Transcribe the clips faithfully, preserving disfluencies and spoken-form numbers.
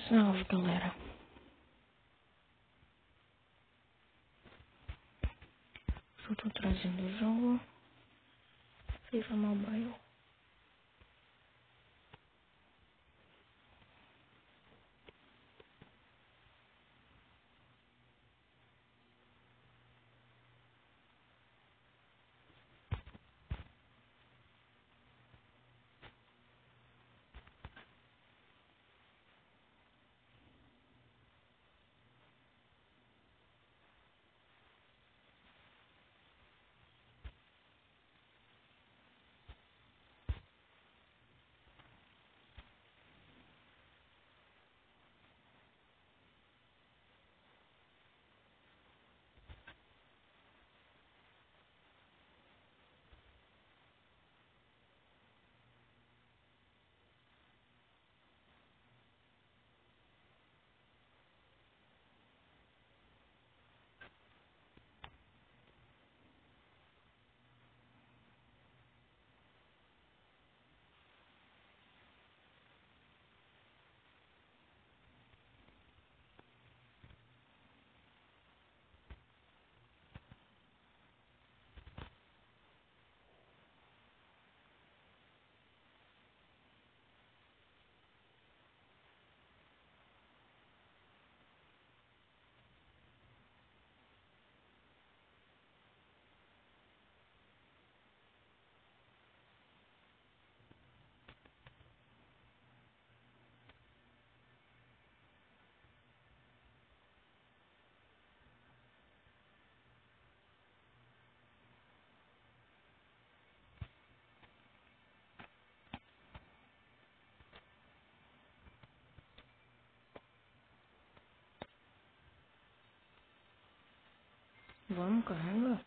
Salve, galera. Eu tô trazendo o jogo FIFA Mobile. Vamos, carrega.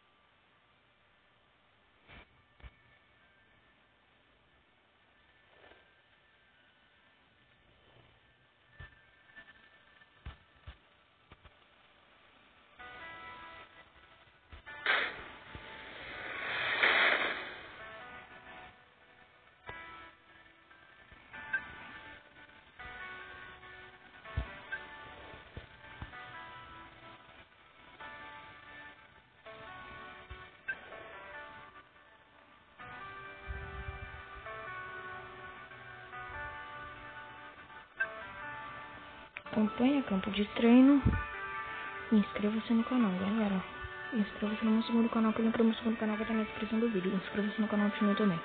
Campanha, campo de treino. Inscreva-se no canal, galera. Inscreva-se no meu segundo canal, que o link do meu segundo canal vai estar na descrição do vídeo. Inscreva-se no canal do meu também.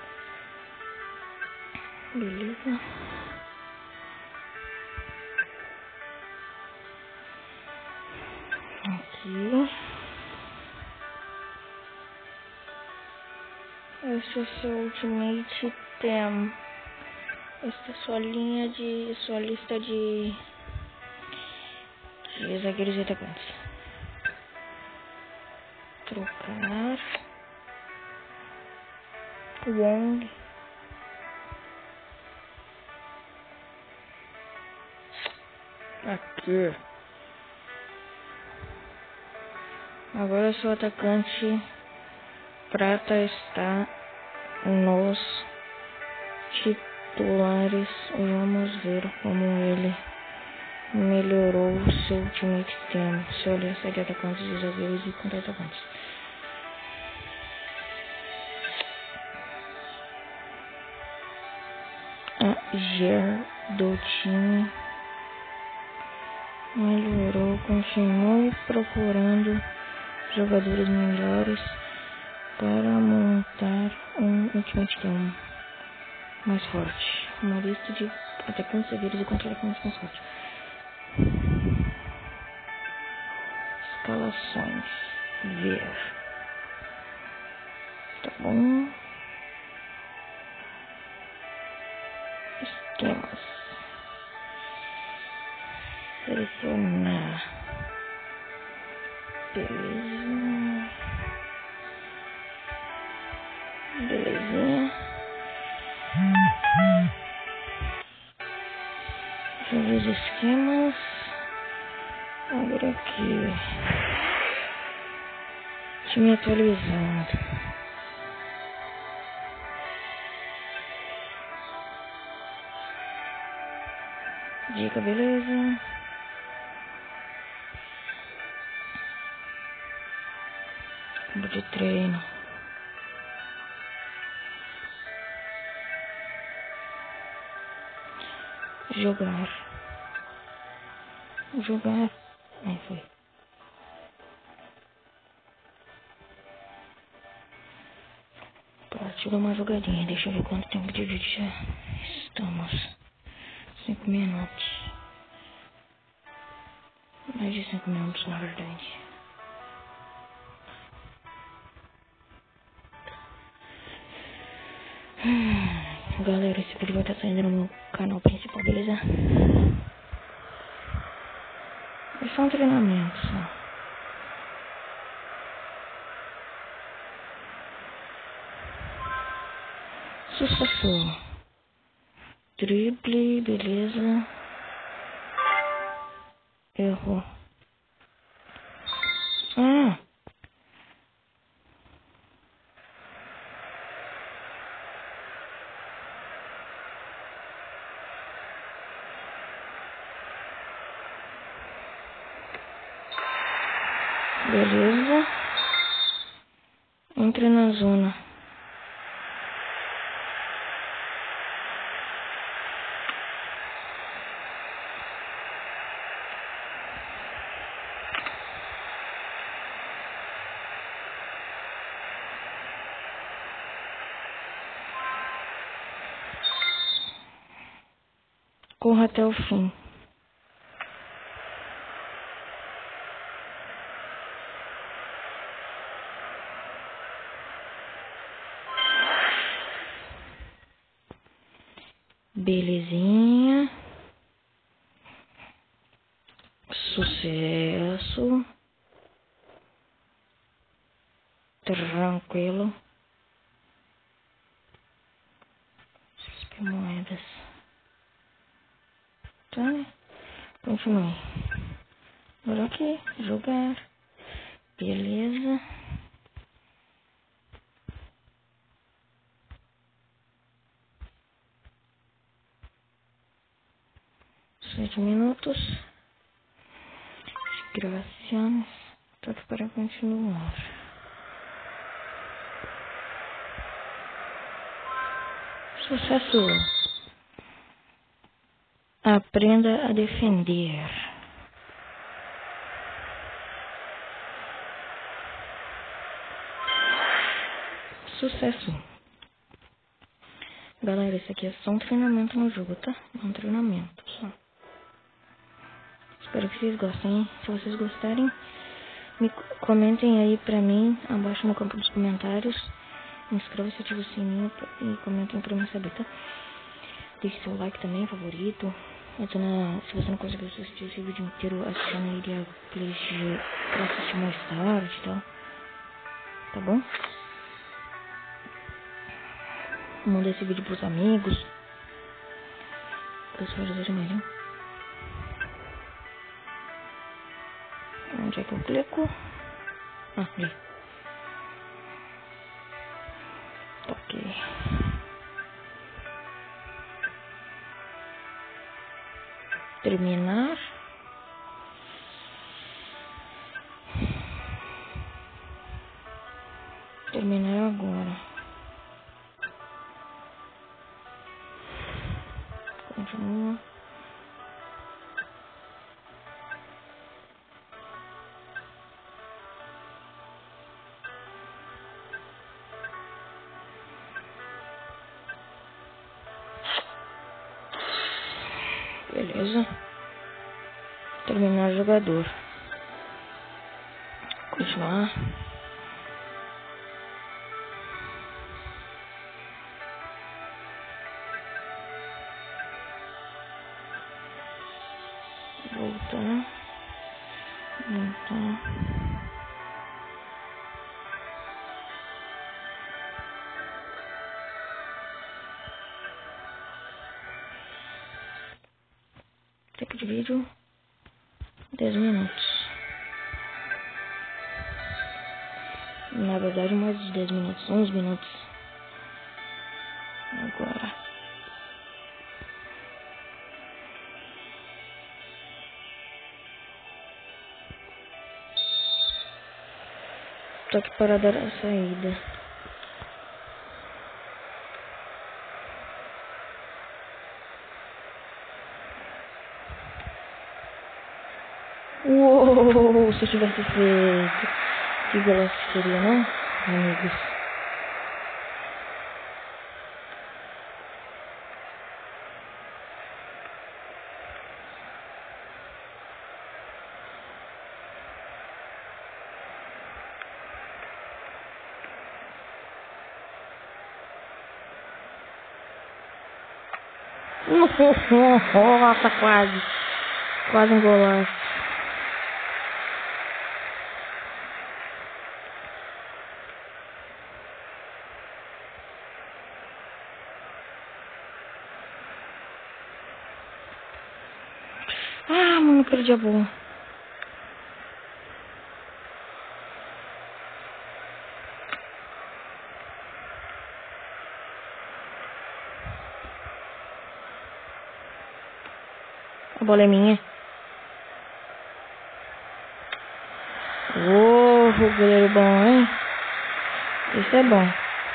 Beleza. Aqui. Esse é o seu Ultimate Team. Esta é sua linha de... sua lista de... de zagueiros e atacantes. Trocar. Wong. Aqui. Agora seu atacante prata está nos titulares. Vamos ver como ele melhorou seu Ultimate Team. Sua lista de atacantes e zagueiros e contra-atacantes. A G E R do time melhorou. Continue procurando jogadores melhores para montar um Ultimate Team mais forte. Uma lista de atacantes, zagueiros e contra-atacantes mais forte. Escalações. Ver. Tá bom. Esquemas. Selecionar. Belezinha. Belezinha. Deixa eu ver os esquemas. Agora aqui. Time atualizado. Dica, beleza? Campo de treino. Jogar. Jogar. Aí foi. Partiu uma jogadinha. Deixa eu ver quanto tempo de vídeo já estamos. Cinco minutos. Mais de cinco minutos, na verdade. Hum, galera, esse vídeo vai estar saindo no meu canal principal, beleza? É só um treinamento, só. Sucesso. Drible, beleza. Errou. Ah. Beleza. Entra na zona. Corra até o fim. Belezinha. Sucesso. Tranquilo. Moedas. Tá, né? Continue. Agora aqui. Jogar. Beleza. Sete minutos. Graças. Tudo para continuar. Sucesso. Aprenda a defender. Sucesso. Galera, esse aqui é só um treinamento no jogo, tá? É um treinamento só. Espero que vocês gostem. Se vocês gostarem, me comentem aí pra mim, abaixo no campo dos comentários. Inscreva-se, ativa o sininho e comentem pra mim saber, tá? Deixe seu like também, favorito. Adiciona, se você não conseguiu assistir esse vídeo inteiro, adiciona ele a playlist pra assistir mais tarde e tal. Tá bom? Manda esse vídeo pros amigos. Pra pessoas verem mais, hein? Onde é que eu clico? Ah, ali. Ok. Terminar. Terminar agora. Continua. Beleza. Terminar jogador. Continuar. Voltar. Voltar. Tempo de vídeo. dez minutos. Na verdade, mais de dez minutos. onze minutos. Agora. Tô aqui para dar a saída. Uou, se eu tivesse feito, que golaço seria, não, amigos? Nossa, quase, quase um golaço. Ah, mano, perdi a bola. A bola é minha. Oh, goleiro bom, hein? Isso é bom.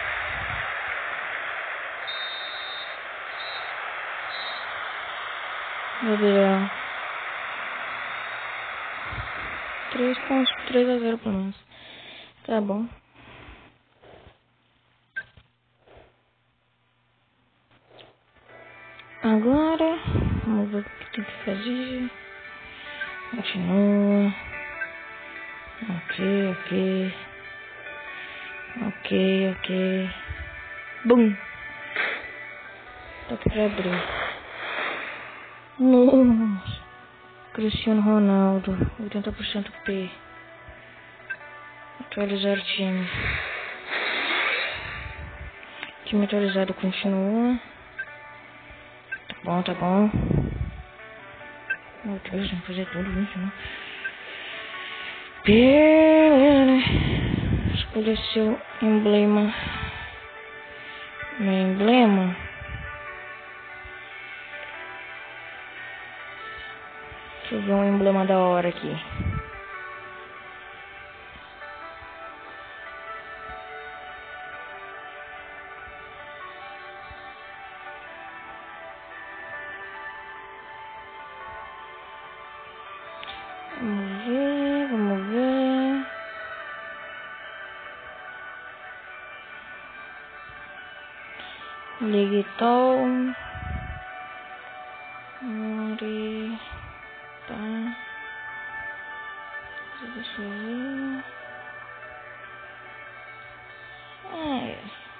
Gabriel. três pontos, três a zero pelo menos. Tá bom. Agora, vamos ver o que tem que fazer. Continua. Ok, ok. Ok, ok. Bum! Tá aqui pra abrir. Nossa! Cristiano Ronaldo, oitenta por cento P. Atualizar o time. Time atualizado continua. Tá bom, tá bom. Meu Deus, tem que fazer tudo isso, né? Pelé. Escolha seu emblema. Meu emblema. Deixa eu ver um emblema da hora aqui. Vamos ver, vamos ver. Ligton. Mori. Tá. Deixa eu ver. É.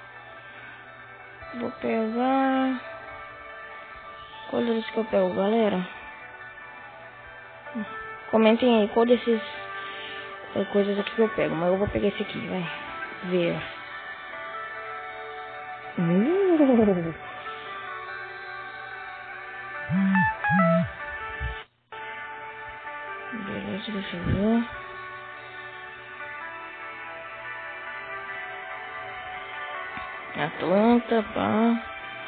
Vou pegar. Qual deles que eu pego, galera? Comentem aí qual desses é, coisas aqui que eu pego. Mas eu vou pegar esse aqui, vai. Ver. Uh. Beleza, deixa eu ver. Atlanta, pá.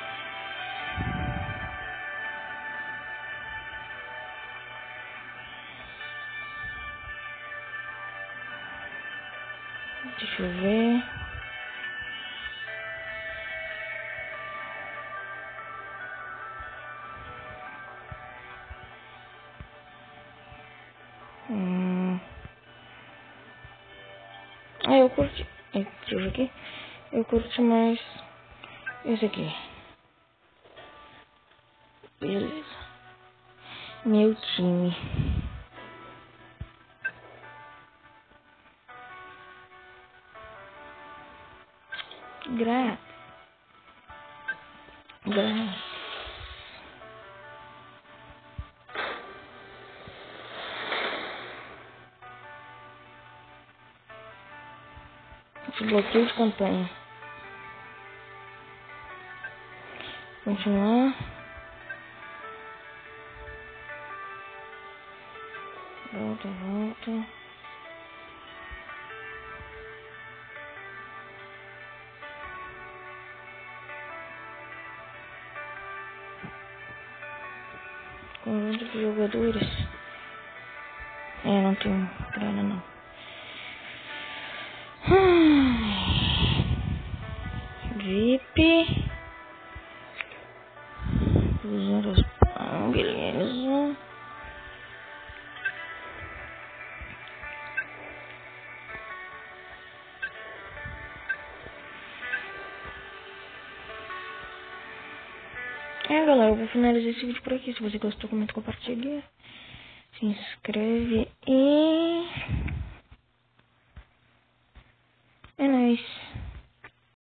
Deixa eu ver. Hum. Ah, eu curti. Deixa eu ver aqui. Eu curti mais esse aqui. Beleza. Meu time. Gra. Gra. Bloqueio de campanha. Continuar. Volta, volta. Conjunto de jogadores. É, não tem grana não. V I P. Usar as... Ah, beleza. É, galera, eu vou finalizar esse vídeo por aqui. Se você gostou, comenta, compartilha. Se inscreve e...